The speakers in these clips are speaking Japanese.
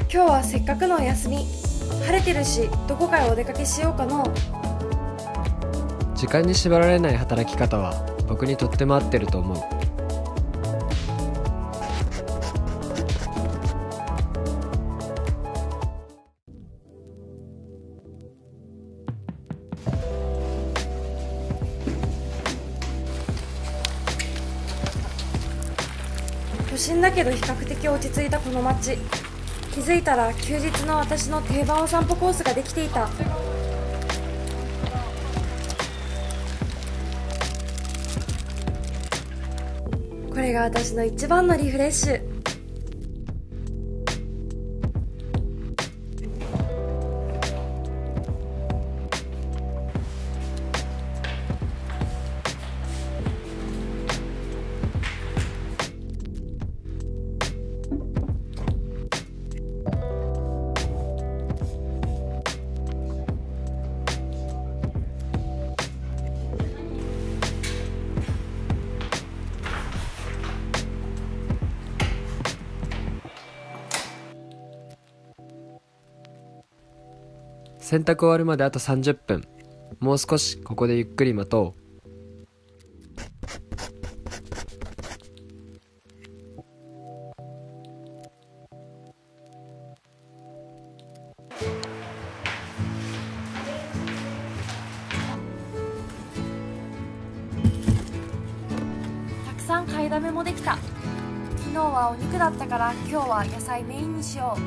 今日はせっかくのお休み。晴れてるし、どこかへお出かけしようかの。 時間に縛られない働き方は僕にとっても合ってると思う。 都心だけど比較的落ち着いたこの街。気づいたら休日の私の定番お散歩コースができていた。これが私の一番のリフレッシュ。 洗濯終わるまであと30分。もう少しここでゆっくり待とう。 たくさん買いだめもできた。昨日はお肉だったから今日は野菜メインにしよう。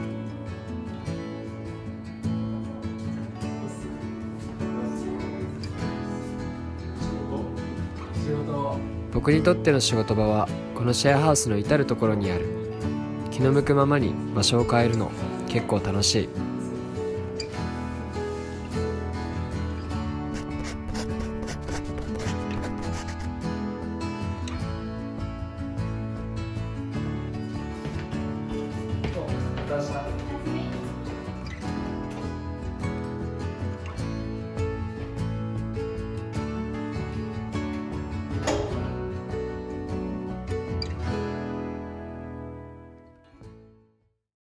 僕にとっての仕事場はこのシェアハウスの至るところにある。気の向くままに場所を変えるの結構楽しい。